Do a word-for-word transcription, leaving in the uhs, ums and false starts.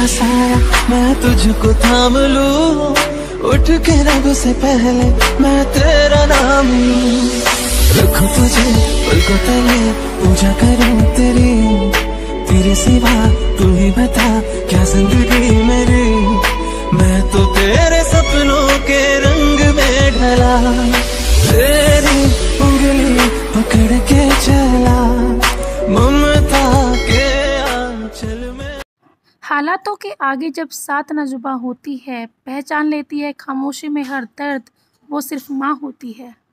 पास आया मैं तुझको थाम लूं, उठ के रब से पहले मैं तेरा नाम लूं। रखूं तुझे पलकों तले, पूजा करूं तेरी, तेरे सिवा तू ही बता क्या जिंदगी मेरी। मैं तो तेरे सपनों के रंग में ढला, तेरी उंगली पकड़ के चला, ममता के आंचल में। हालातों के आगे जब सात न जुबां होती है, पहचान लेती है खामोशी में हर दर्द, वो सिर्फ माँ होती है।